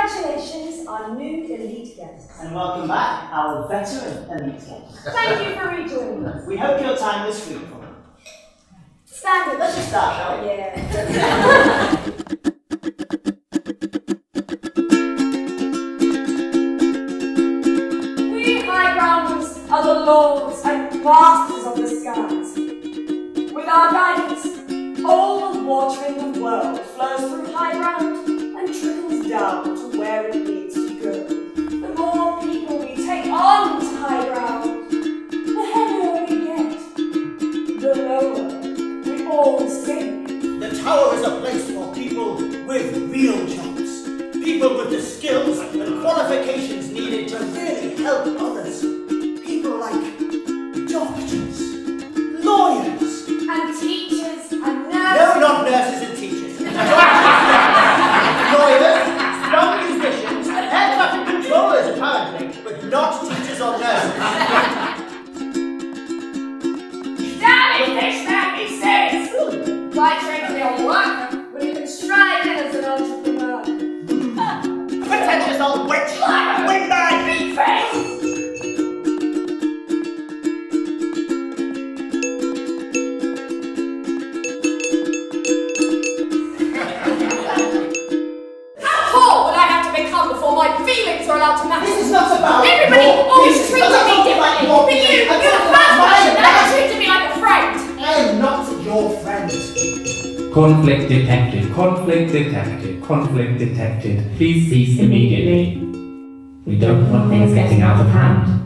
Congratulations, our new elite guests. And welcome back, our veteran elite guests. Thank you for rejoining us. We hope your time was fruitful. Standard, let's just start, shall we? Yeah. We Highgrounders are the lords and masters of the skies. With our guidance, all the water in the world flows through Highground and trickles down to where it needs to go. The more people we take on to Highground, the heavier we get, the lower we all sink. The tower is a place for people with real jobs. People with the skills and qualifications needed to really help others. People like doctors, lawyers, and teachers and nurses. No, not nurses and teachers. Lawyers, strong musicians, and air traffic controllers apparently, but not teachers or nurses. Damn it, Fishman, he says! Why train to be a worker when you can stride in as an entrepreneur? Pretentious old witch! Windbag! Big face! Before my feelings are allowed to matter. This is not about everybody always treated me differently. But you, you're the first person that treated me like a friend. I am not your friend. Conflict detected, conflict detected, conflict detected. Please cease immediately. We don't want things getting out of hand.